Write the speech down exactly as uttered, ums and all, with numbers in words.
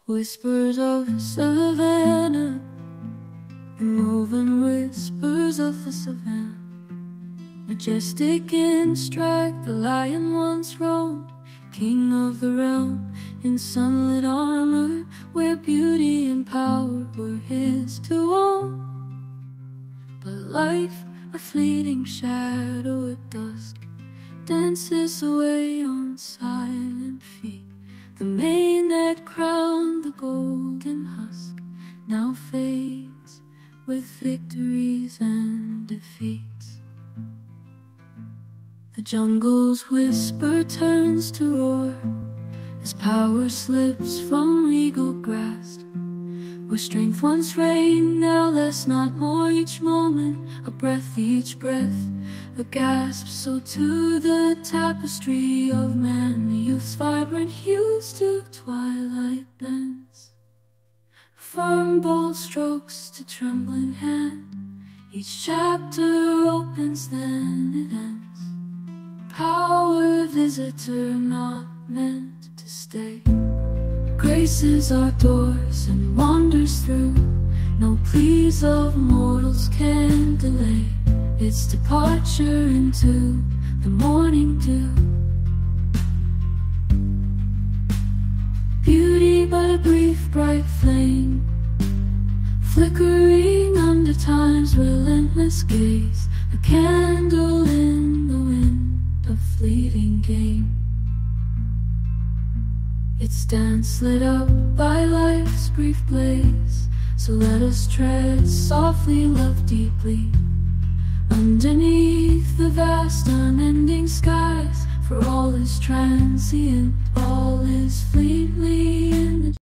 Whispers of savannah, moving whispers of the savannah. Majestic in stride, the lion once roamed, king of the realm, in sunlit armor, where beauty and power were his to own. But life, a fleeting shadow at dusk, dances away on silent feet. The mane that crowned the golden husk now fades with victories and defeats. The jungle's whisper turns to roar as power slips from regal grasp. Where strength once reigned, now less, not more. Each moment a breath, each breath a gasp. So to the tapestry of man, the youth's vibrant hues to twilight bends. Firm bold strokes to trembling hand, each chapter opens, then it ends. Power visitor, not meant to stay, graces our doors and wanders through. No pleas of mortals can delay its departure into the morning dew. Beauty but a brief bright flame, flickering under time's relentless gaze. A candle in the wind, a fleeting game. Its dance lit up by life's brief blaze. So let us tread softly, love deeply, underneath the vast unending skies. For all is transient, all is fleetly in the